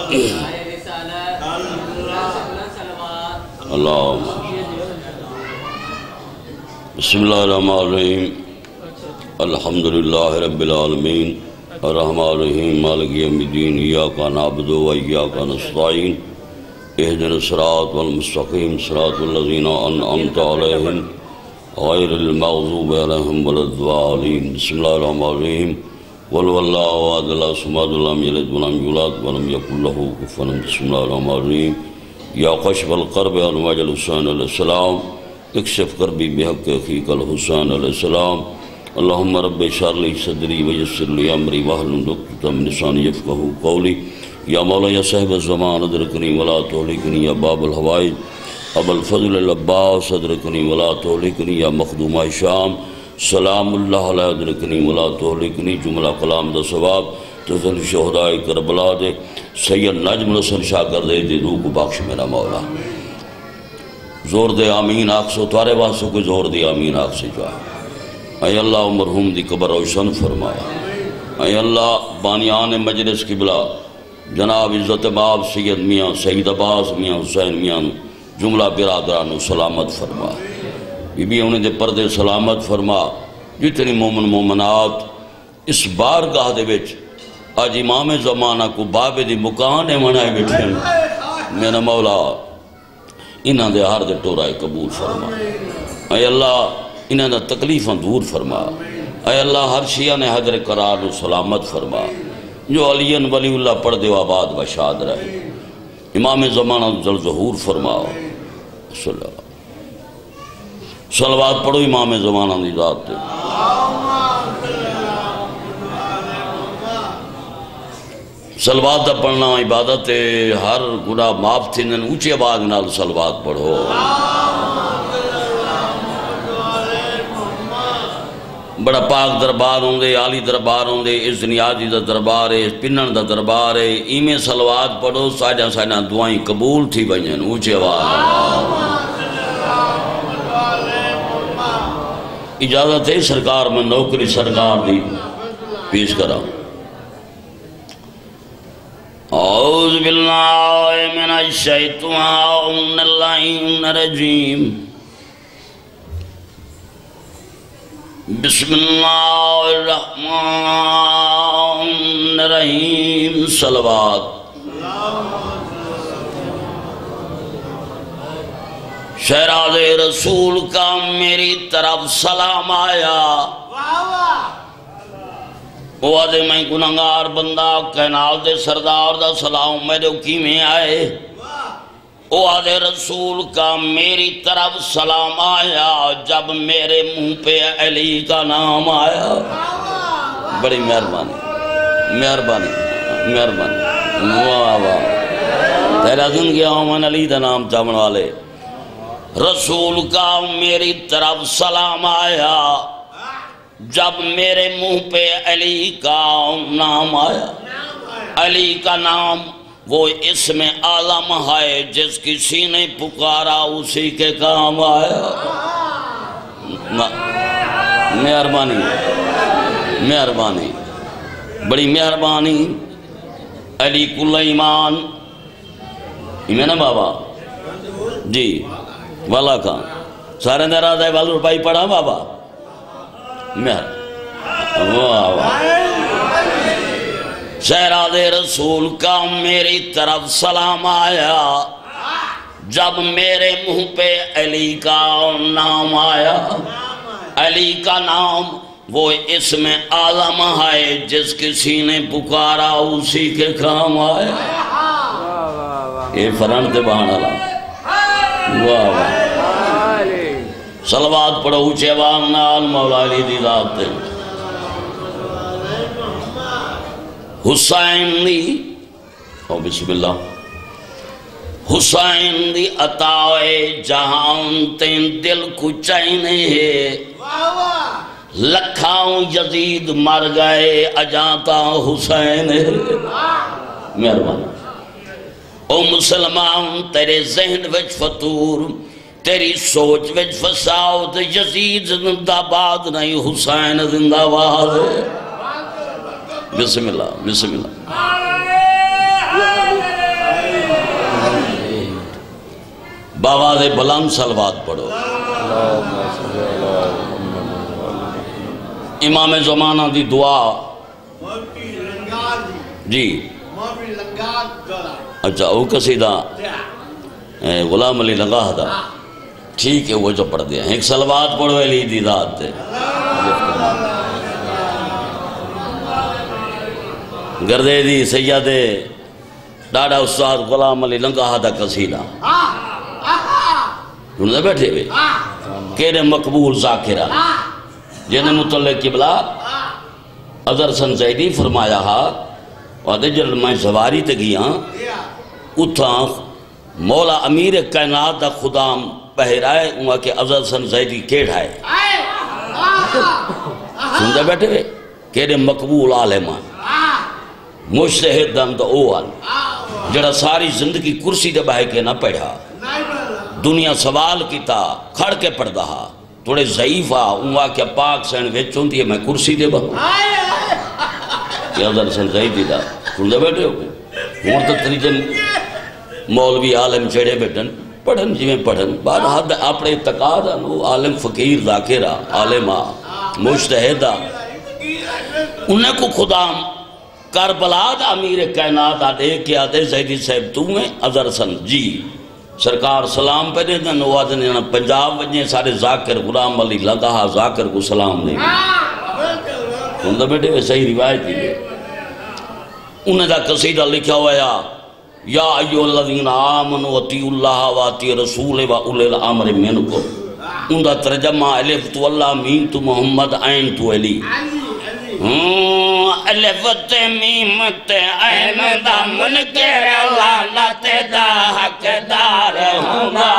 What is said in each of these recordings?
اللہم بسم اللہ الرحمن الرحیم الحمدللہ رب العالمین الرحمن الرحیم مالک یوم الدین ایاک نعبد و ایاک نستعین اہدنا الصراط المستقیم صراط الذین انعمت علیہم غیر المغضوب علیہم ولا الضالین بسم اللہ الرحمن الرحیم قل هو اللہ احد اللہ الصمد لم یلد ولم یولد ولم یکن له کفوا احد بسم اللہ الرحمن الرحیم یا کشف القرب عن وجه الحسین علیہ السلام اکشف کربی بحق اخیک الحسین علیہ السلام اللہم رب اشرح لی صدری ویسر لی امری واحلل عقدۃ من لسانی یفقہوا قولی یا مولا یا صاحب الزمان ادرکنی ولا تہلکنی یا باب الحوائج ابو الفضل العباس ادرکنی ولا تہلکنی یا مخدوم شام سلام اللہ علیہ ادرکنی ولا تہلکنی جملہ کلام دا ثواب تزل شہداء کربلا دے سید نجم الحسن شاہ کر دے روح کو بخش میرا مولا زور دے آمین آنکھ سو توارے واسو کو زور دے آمین آنکھ سے جا اے اللہ مرحوم دی قبر روشن فرما اے اللہ بانیان مجلس قبلہ جناب عزت باب سید میاں سید عباس میاں حسین میاں جملہ برادرانو سلامت فرما بی بی انہیں دے پردے سلامت فرما جتنی مومن مومنات اس بارگاہ دے وچ آج امام زمانہ کو بابے دی مکانے منائے بیٹھے میرا مولا انہاں دے ہر دے ٹورائے قبول فرما اے اللہ انہاں دے تکلیفاں دور فرما اے اللہ ہر شیعہ نے حضر قرار و سلامت فرما جو علی ولی اللہ پڑھ دے و آباد و شاد رہے امام زمانہ ذل ظہور فرما صلوات پڑھو امام زمانہ دی ذات دے صلوات دا پڑھنا عبادت ہے ہر گناہ معاف تھی نن اونچی آواز نال صلوات پڑھو بڑا پاک دربار ہوں دے عالی دربار ہوں دے اس نیازی دا دربار ہے اس پنن دا دربار ہے ایمیں صلوات پڑھو ساجہ ساجہ دعائیں قبول تھی بجن اونچی آواز اجازت ہے سرکار میں نوکری سرکار دی پیش کرا اعوذ باللہ من الشیطان الرجیم بسم اللہ الرحمن الرحیم صلوات شہراد رسول کا میری طرف سلام آیا وہ آدھے میں گناہگار بندہ کائنات دے سردار دا سلام میرے کی میں آئے وہ آدھے رسول کا میری طرف سلام آیا جب میرے منہ پہ علی کا نام آیا بڑی مہربانی مہربانی مہربانی واہ واہ تیرا زندگی آمن علی دا نام چاہن والے رسول کا میری طرف سلام آیا جب میرے منہ پہ علی کا نام آیا علی کا نام وہ اسم اعظم ہے جس کسی نے پکارا اسی کے کام آیا مہربانی مہربانی بڑی مہربانی علی کل ایمان ایمان ہے بابا جی والا کہاں سارے نراز ہے والا روپائی پڑھا بابا شہراد رسول کا میری طرف سلام آیا جب میرے منہ پہ علی کا نام آیا علی کا نام وہ اسم اعظم ہے جس کسی نے پکارا اسی کے کام آیا یہ فرنٹ دے بہانا لا واہ واہ صلوات پڑھو اونچے آواز نال مولا علی دی ذات دے حسین دی او بسم اللہ حسین دی عطائے جہان تین دل کو چینے لکھاؤں یزید مر گئے اجانتا حسین مہربان او مسلمان تیرے ذہن وچ فطور تیری سوچ وچ فساد یزید زندہ باد نہیں حسین زندہ باد بسم اللہ بسم اللہ باواز بلند صلوات پڑھو۔ امام زمانہ دی دعا جی اچھا وہ قصیدہ غلام علی لنگاہ دا ٹھیک ہے وہ جو پڑھ دیا ایک صلوات پڑھو علی دی ذات تے گردے دی سید ڈاڑا استاد غلام علی لنگاہ دا قصیدہ انہوں نے بیٹھے ہوئے کیرے مقبول ذاکرہ جنہیں متعلق قبلہ اظہر سن زیدی فرمایا ہا وہاں جل میں زواری تے گیا اتھاں مولا امیر کائنات دا خدام پہرائے وہاں کہ اظہر سن زیدی کیڑھائے سندے بیٹھے ہوئے کیرے مقبول عالمان مجتہد دم دا اوال جڑا ساری زندگی کرسی دے بہے کے نہ پڑھا دنیا سوال کی تا کھڑ کے پڑھ دہا تھوڑے ضعیف آ انہاں کے پاک سین ویچوں دیئے میں کرسی دے بہوں یہ اظہر سن زیدی دا سندے بیٹھے ہو گئے مرتطریجن مولوی عالم چڑھے بیٹھن پڑھن جی میں پڑھن بعد حد اپنے اتقاد عالم فقیر ذاکرہ عالمہ مجتہدہ انہیں کو خدا کربلا دا امیر کائنات آدھے کیا دے زیدی صاحب تو میں اظہر سن جی سرکار سلام پہ دے دن وہ آدھنے پنجاب وجہیں سارے ذاکر غلام علی لنگاہ ذاکر کو سلام دے انہوں نے بیٹھے وہ صحیح روایت ہی دے انہیں دا قصیدہ لکھا ہوا یا ایو الذین آمنوا اطیعوا اللہ و اطیعوا الرسول و اولی الامر منکم ان دا ترجمہ الف تو اللہ میم تو محمد عین تو علی الفت میمت عین دا منکر لعنت دا حقدار ہوگا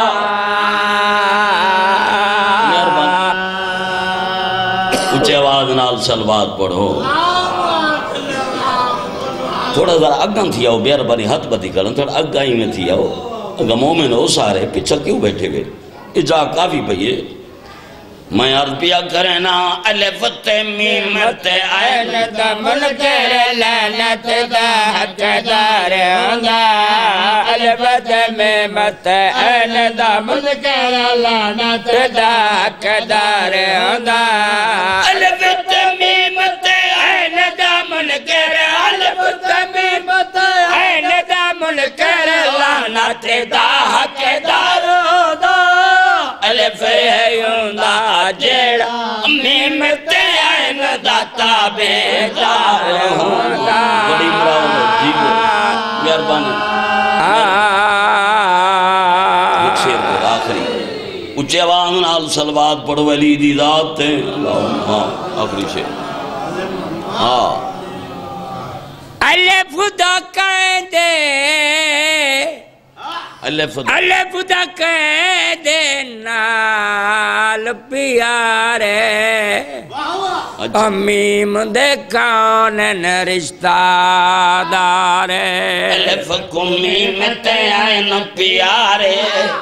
اچھے آواز نال صلوات پڑھو تھوڑا ذرا اگاں تھی آؤ بیر بانی ہاتھ بدی کرن تھوڑا اگاں ہی میں تھی آؤ اگا مومن ہو سارے پچھا کیوں بیٹھے گئے اجا کافی پہیے میں عرض پیا کرنا الفت میمت عین دا منکر لعنت دا حقدار ہوگا الفت میمت عین دا منکر لعنت دا حقدار ہوگا الفت میمت عین دا منکر الفت میمت عین دا منکر لعنت دا حقدار ہوگا الف ہے یوندا جیڑا میمت عین دا تابعدار ہوگا بڑی براؤں جی کو مہربانی ایک شیر پر آخری اچھے آواز نال صلوات پڑھو علی دی ذات ہے ہاں آخری شیر ہاں الف دا قیدے الف دا قیدے نال پیارے امیم دے کانن رشتہ دارے الف کو میمت عین پیارے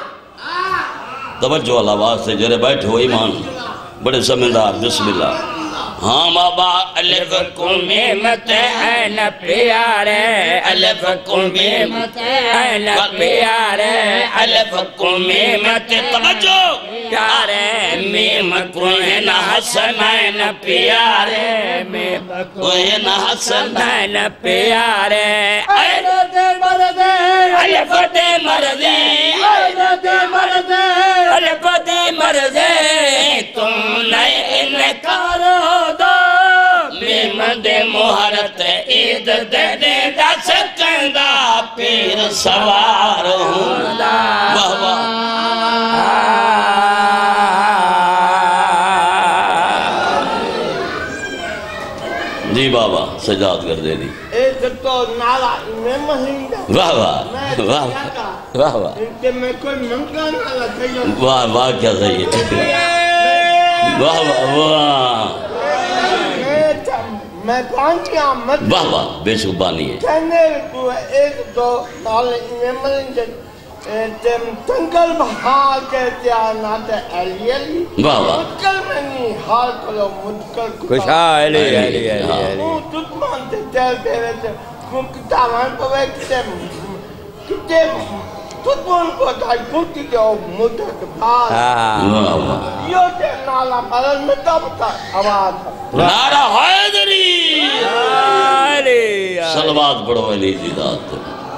توجہ اللہ آواز سے جرے بیٹھو ایمان بڑے سمجھدار بسم اللہ ہاں بابا الف کو میمت عین پیارے الف کو میمت عین پیارے الف کو میمت توجہ پیارے میم کو این حسن عین پیارے میم کو این حسن عین پیارے عین دے مردے الف دے مردے عین دے مردے الف دے مردے تم نئے انکار میم دے محرت عید دے دے دا سکندہ پیر سوار ہوں واہ واہ جی بابا سجاد کر دے دی ایک تو نالا امام ہی واہ واہ واہ واہ واہ کہ میں کوئی منگا نالا تھا واہ واہ کیا صحیح ہے واہ واہ واہ میں پانچی آمد واہ واہ بے شبانی ہے کہنے تو ایک تو نال امام تم تنگل بحال کہتے آنات علی علی واہ واہ مدکل میں نہیں حال کلو مدکل کشا علی علی علی وہ تut مانتے تیل دے رہے تھے وہ کتابان پر کتے تُتون کو تائی پھوٹی کے مدد بھار یہ تے نالا پرن میں دبتا آواز نعرہ حیدری صلوات پڑھو علی جی ذات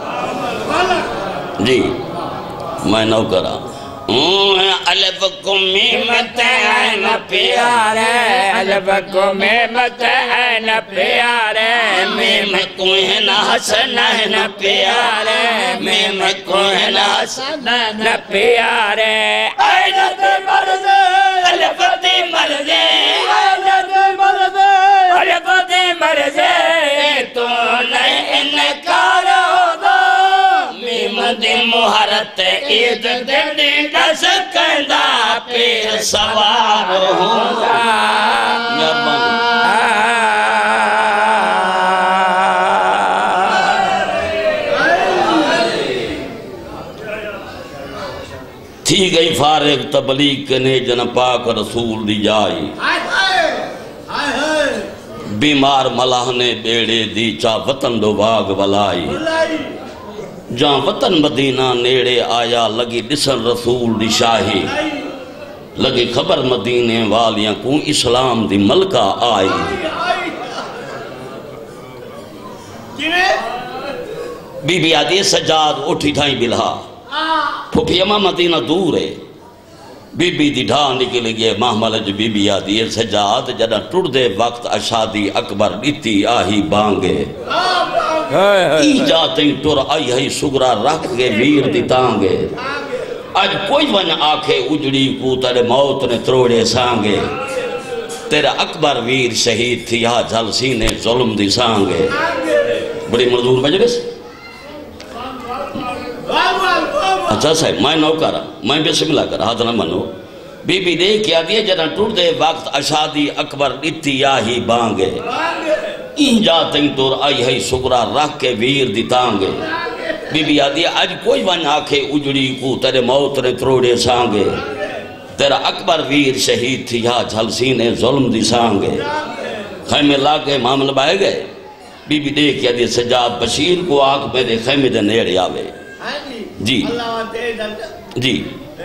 جی میں نو کرا الف کو میمت ہے نہ پیارے الف کو میمت ہے نہ پیارے میم کو ہے نہ حسن ہے نہ پیارے میم کو ہے نہ حسن نہ پیارے عینت مرضے الف دی مرضے عینت مرضے الف دی مرضے تو نہیں انکار ہوگا میم دی مہارت عید دی دس کندہ پیر سوار ہوگا تھی گئی فارغ تبلیغ کنے جن پاک رسول دی جائی بیمار ملاح نے بیڑے دی چا وطن دو باغ ولائی جہاں وطن مدینہ نیڑے آیا لگی ڈسن رسول دی شاہی لگی خبر مدینے والیاں کو اسلام دی ملکہ آئی بی بی آدھی سجاد اٹھی ٹھائیں بلہا پھوپی اما مدینہ دور ہے بی بی دی ڈھا نکل گئے محمل بی بی آدھی سجاد جدہ ٹوڑ دے وقت اشادی اکبر ڈیتی آہی بانگے ای جاتیں ٹور آئی ہی سگرہ رکھ کے ویر دی تانگے آج کوئی ون آکھے اجڑی کو تیرے موت نے تروڑے سانگے تیرا اکبر ویر شہید تھی یہاں جھل سینے ظلم دی سانگے بڑی مردور مجلس اچھا صاحب میں نو کرا میں بسم اللہ کرا ہاتھ نہ منو بی بی دے کیا دیئے جنہ ٹوڑ دے وقت اشادی اکبر ڈیتی آہی بانگے این جاتیں تور آئی ہے سگرہ رکھ کے ویر دی تانگے بی بی آدھی آج کوئی ون آکھے اجڑی کو تیرے موت نے تروڑے سانگے تیرا اکبر ویر شہید تھی یہاں جھل سینے ظلم دی سانگے خیمے لاغے معاملہ بائے گئے بی بی دے کیا دیئے سجاد بشیر کو آگ میرے خیمے دے نیڑے آوے جی جی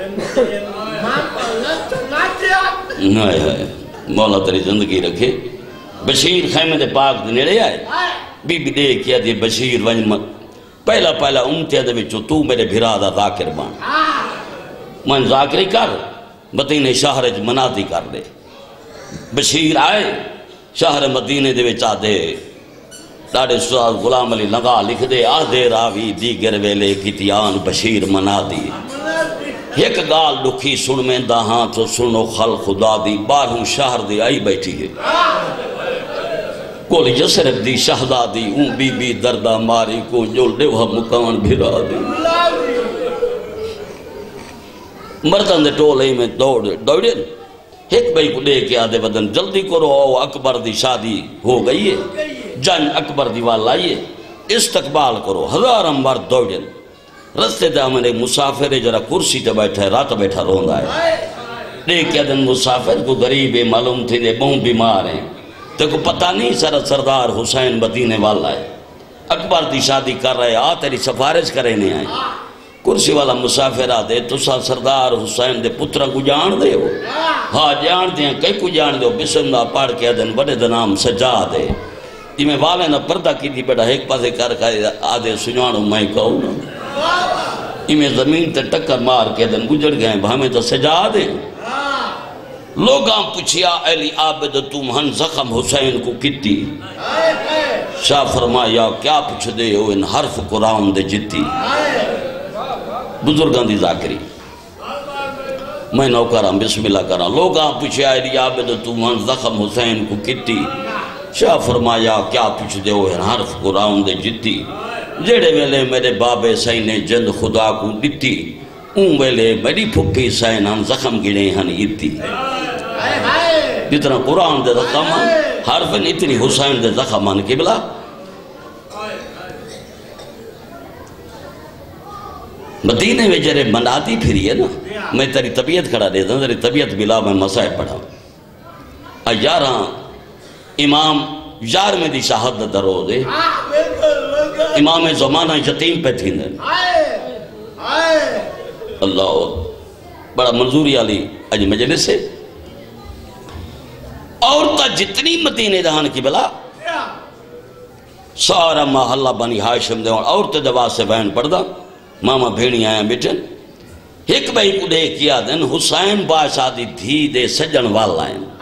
مولا تری زندگی رکھے بشیر خیمے دے پاک دے نیڑے آئے بی بی دے کیا دیئے بشیر ونجمت پہلا امتیہ دے بچو تو میرے بھرا دا ذاکر بان من ذاکری کر مدینہ شہر منادی کر دے بشیر آئے شہر مدینہ دے بچا دے ڈاڑے سواد غلام علی لگا لکھ دے آدھے راوی دیگر ویلے کتیان بشیر منادی ایک گال لکھی سن میں دہاں تو سنو خل خدا دی بارہوں شہر دی آئی بیٹھی ہے کولی جسرب دی شہدادی اون بی بی دردہ ماری کو جول دے وہ مکان بھرا دی مردن دے ٹولے میں دوڑے ایک بھائی کو لے کے آدھے بدن جلدی کرو اکبر دی شادی ہو گئی ہے جن اکبر دی والائیے استقبال کرو ہزار مرد دوڑے رستے دے ہمیں مسافر جرا کرسی تے بیٹھے رات بیٹھا روندہ ہے دیکھ دن مسافر کو غریب معلوم تھی دے بہن بیمار ہیں تو کو پتہ نہیں سردار حسین مدینے والا ہے اکبر دی شادی کر رہے آ تیری سفارش کرنے آئے کرسی والا مسافر آ دے تو سردار حسین دے پترہ کو جان دے ہو ہاں جان دے ہیں کئی کو جان دے ہو بسم اللہ پاڑ کے دن بڑے دنام سجا دے یہ میں والے نہ پردہ کی تھی بیٹا ایک پاسے کر آدھے سنوانو میں کہوں یہ میں زمین تے ٹکر مار کے دن گجڑ گئے ہمیں تو سجا دے لوگاں پوچھیا علی عابد تم ہن زخم حسین کو کتی شاہ فرمایا کیا پوچھ دے ہو ان حرف قرآن دے جتی بزرگاں دی ذاکری میں نو کراں بسم اللہ کراں لوگاں پوچھیا علی عابد تم ہن زخم حسین کو کتی شاہ فرمایا کیا پوچھ دے ہو ان حرف قرآن دے جتی جڑے ویلے میرے بابے سینے جند خدا کو دتی اون ویلے میری پھپی سین ہم زخم گڑے ہن ایتی جتنا قرآن دے زخم حرف اتنی حسین دے زخم ہن قبلہ مدینے میں جرے منادی پھری ہے نا میں تیری طبیعت کھڑا دے دوں تیری طبیعت بلا میں مسائب پڑھا یاراں امام یار میں دی شہادت درو دے امام زمانہ یتیم پہ تھی دے اللہ بڑا منظوری علی اج مجلس سے عورتہ جتنی مدینے دہان کی بلا سارا محلہ بنی ہاشم دے عورت دوا سے بہن پڑھدا ماما بھیڑی آیا بیٹھن ایک بھائی کو دے کیا دن حسین بادشاہ دی دھی دے سجن وال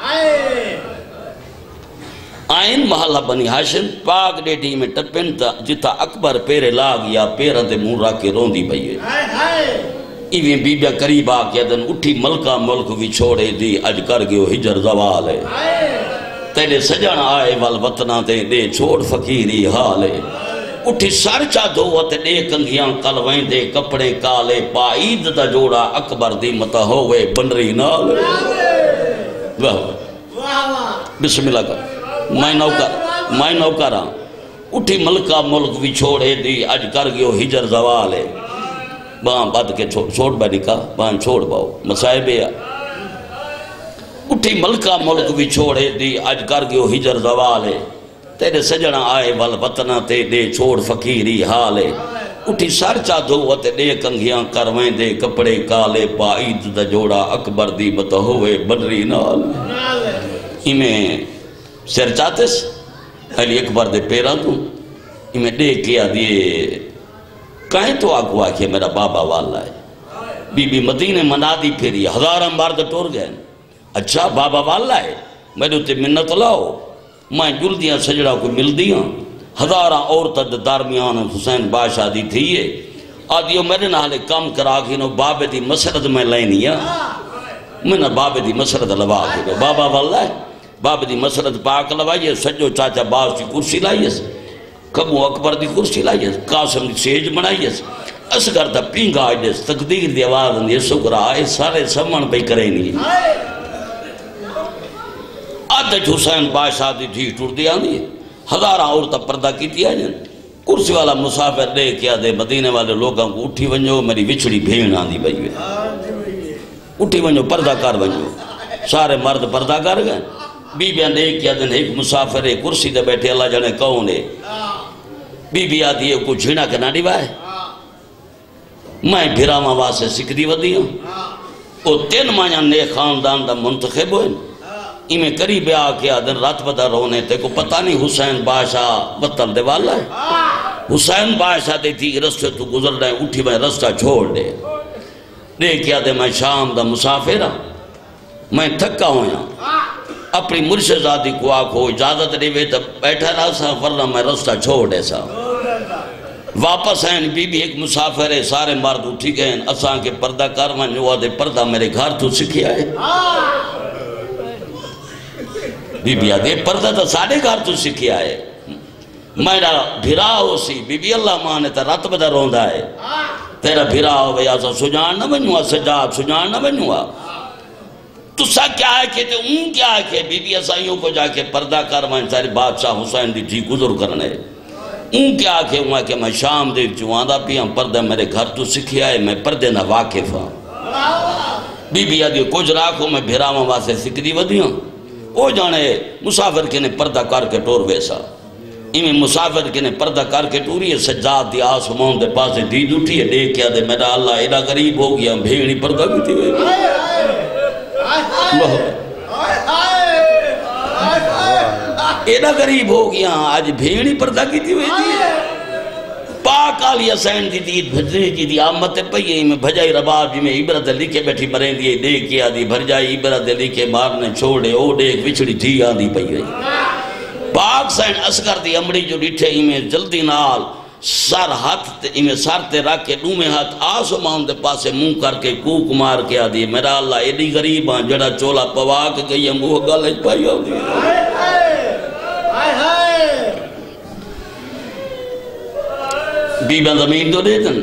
آئین محلہ بنی ہاشم پاک ڈیٹی میں ٹپن تا جتا اکبر پیرے لاغ یا پیرہ دے مون راکے روندی بھئیے ایویں بی بیا قریب آکیا دن اٹھی ملکہ ملک بھی چھوڑے دی اج کر گئے ہجر زوال ہے تیرے سجن آئے والوطنہ تے دے چھوڑ فقیری حال ہے اٹھی سارچہ دھوت دے کنگیاں کلویں دے کپڑے کالے پائید دا جوڑا اکبر دی متا ہوئے بنری نال بسم اللہ کر میں نوکر ہاں اٹھی ملکہ ملک بھی چھوڑے دی اج کر گئے ہجر زوال ہے باں بات کے چھوڑ با نکاح باں چھوڑ باؤ مسائبے اٹھی ملکہ ملک بھی چھوڑے دی اج کر گئے ہجر زوال ہے تیرے سجنہ آئے والوطنہ تے دے چھوڑ فقیری حال ہے اٹھی سارچہ دھوت دے کنگیاں کرویں دے کپڑے کالے پائید دا جوڑا اکبر دی متا ہوئے بنری نال ہمیں سر چاہتس علی اکبر دے پیرا تو ہمیں دے کیا دیئے کہیں تو آگوا کہ میرا بابا والا ہے بی بی مدینہ منا دی پھیری ہزارہ مرد ٹور گئے اچھا بابا والا ہے میرے تے منت لاؤ میں جل دیا سجڑا کو مل دیا ہزارہ عورت درمیان حسین بادشاہ دی تھیے آدھیو میرے نالے کام کرا گھنو بابے دی مسرد میں لینیا میں نے بابے دی مسرد لوا گھنو بابا والا ہے بابے دی مسرد پاک لوائیے سجو چاچا باز کی کرسی لائیے کبو اکبر دی کرسی لائیے قاسم دی سیج بنائیے اسگر دا پینگا آئیے تقدیر دی آواز اندھے سکرہ آئے سارے سمن پہ کریں نہیں آدھج حسین بادشاہ دی دھی ٹور دیا نہیں ہزارہ عورتہ پردہ کی تیا جن کرسی والا مسافر دے کیا دے مدینے والے لوگوں کو اٹھی ونجو میری وچھڑی بھین آندھی بھئی اٹھی ونجو پردہ کار ونجو سارے مرد پردہ کر گئے بی بی نے کیا دن ایک مسافر ہے کرسی دے بیٹھے اللہ جانے کون ہے بی بی آدھی ہے کو جھینا کے ناڑی بائے میں بھیراما واسے سکھ دی ودی ہوں او تین مانیا نیک خاندان دا منتخب ہوئے میں قریب آکے آدھن رات بدا رونے تے کو پتہ نہیں حسین بادشاہ وطن دے والا ہے حسین بادشاہ دے تھی رستے تو گزر رہے اٹھی میں رستہ چھوڑ دے کیا دے میں شام دا مسافر ہوں میں تھکا ہویا اپنی مرشدزادی کو آکھو اجازت دے وے تب بیٹھا رہا سا ورنہ میں رستہ چھوڑ دے سا واپس ہیں بی بی ایک مسافر ہے سارے مرد اٹھی گئے اساں کے پردہ کارمان جو آدھے پردہ میرے گھر تو سکھی آئے بی بی آدھے پردہ تا ساڑھے گھر تو سکھی آئے میرا بھرا ہو سی بی بی اللہ مانے تا رات بدا روندہ ہے تیرا بھرا ہو بھئی آسا سجان نہ بنیوا سجاد سجان نہ بنیوا تو سا کیا ہے کہ اون کیا ہے کہ بی بی اسائیوں کو جا کے پردہ کارمان سارے بادشاہ حسین دی جی گزر کرنے اون کیا ہے کہ میں شام دیکھ جواندہ پیا پردہ میرے گھر تو سکھی آئے میں پردے نہ واقف ہوں بی بی آدھے کچھ راکھو میں بھرا ماں واسے سکری ودیاں او جانے مسافر کے نے پردہ کر کے ٹور ویسا میں مسافر کے نے پردہ کر کے ٹوری ہے سجاد دی آسمان دے پاسے دید اٹھی ہے دیکھ کیا دے میرا اللہ ایڈا قریب ہو گیا بھیڑی پردہ کی تھی ایڈا قریب ہو گیا آج بھیڑی پردہ کی تھی پاک آلی حسین دی دید بھجنے کی دی آمت پہیے میں بھجائی رباب جی میں عبرت لکھے بیٹھی مرین دیئے دیکھ کے آدھی بھر جائی عبرت لکھے مارنے چھوڑے او دیکھ وچھڑی تھی آدھی پہیے پاک سین اسکر دی امڑی جو ڈٹھے میں جلدی نال سر ہاتھ میں سر تے رکھ کے ڈومے ہاتھ آسمان دے پاسے منہ کر کے کوک مار کے آدھی میرا اللہ ایڈی غریب ہاں جڑا چولا پواک گئی ہم وہ گالج پائی آدھی بیبان زمین تو دیتن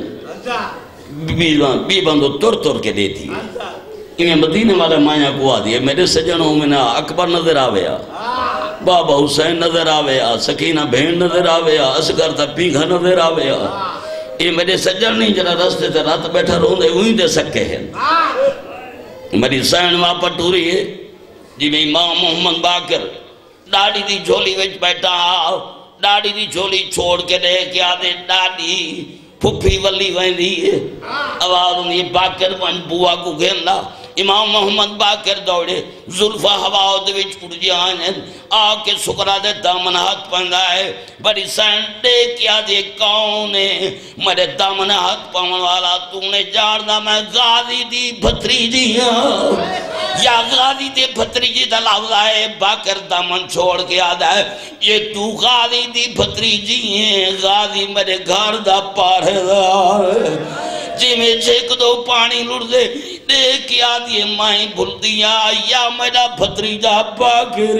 بیبان تو تر کے دیتی انہیں مدینے والے مائنہ کو آدھی میرے سجنوں میں اکبر نظر آویا بابا حسین نظر آویا سکینہ بہن نظر آویا اسگر تا پیگھا نظر آویا یہ میرے سجن نہیں جنا رستے تے رات بیٹھا روندے ہوئی دے سکے ہیں میری سین واپر ٹوری ہے جی میں امام محمد باقر ڈاڑی دی جھولی وچ بیٹھا ڈاڑی دی جھولی چھوڑ کے دے کیا دے ڈاڑی پھپھی ولی ویندی ہے آواز ہوندی باکر ون بوا کو گھندا امام محمد باکر دوڑے زلفہ ہوا دے وچ اڑ جانے آ کے سکرا دے دامن ہاتھ پندا ہے بڑی سینڈے کیا دے کون ہے میرے دامن ہاتھ پاون والا تو نے جاندا میں غازی دی بھتریجی ہاں یا غازی دی بھتریجی دا لفظ ہے باکر دامن چھوڑ کے آدا ہے یہ تو غازی دی بھتریجی ہے غازی میرے گھر دا پہرےدار جی میں جھیک دو پانی لڑ دے دیکھ آدھی مائیں بھول دیا یا میرا بھتریجا باکر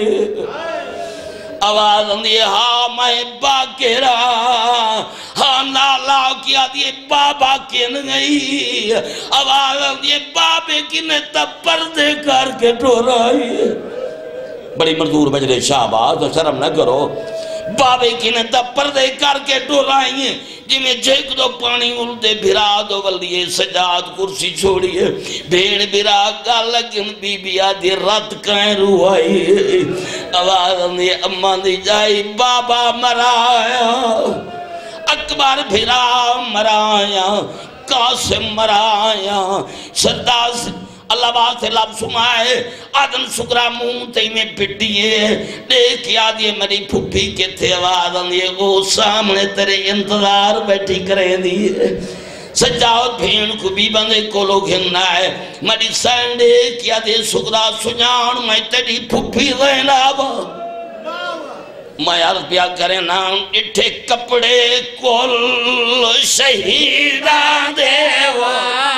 آواز اندھی ہاں میں باکرہ ہاں نالا کی آدھی بابا کن گئی آواز اندھی بابے کی نے تب پردے کر کے ٹورائی بڑی مردور بجرے شہباز شرم نہ کرو بابے کی نے تب پردے کر کے ٹورائی جی میں جھیک دو پانی اُلدے بھرا دو ولیے سجاد کرسی چھوڑیے بھیڑ بھرا کا لگن بی بی آدھی رات کائیں روحائی آواز اندھی اماں دی جائی بابا مرایا اکبر بھرا مرایا قاسم مرایا سرداز اللہ بات سے لب سمائے آدم شکرہ مونتے میں پٹیے دیکھ یادیے میری پھپھی کے تھے آواز اندھیے وہ سامنے تیرے انتظار بیٹھی کریں دیئے سجاوت بھین کو بھی بندے کو لوگ ہننا ہے میری سینڈے کیا دے شکرہ سجان میں تیری پھپھی زیناب میں عرض پیا کریں نام اٹھے کپڑے کل شہیدان دیوا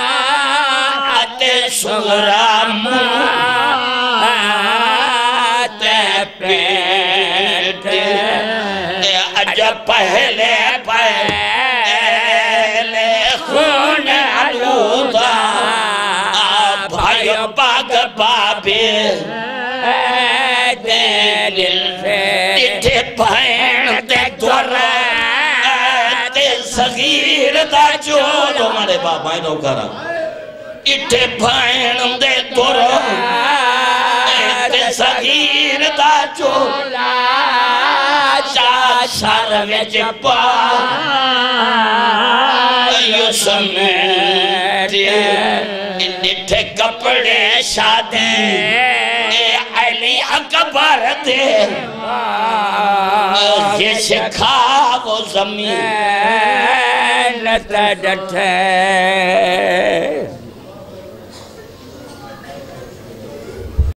شغرہ موت پیٹ عجب پہلے خون علودا بھائی باغ بابی دل سے بھین دے دورہ دے صغیر دا چولو ہمارے بابا انہوں کرا اٹھے بھائن دے دورو اے صغیر دا چولا شار وچ پا یو سمیٹ اٹھے کپڑے شادے اے علی اکبر دے یہ شکھا وہ زمین لتا ڈٹھے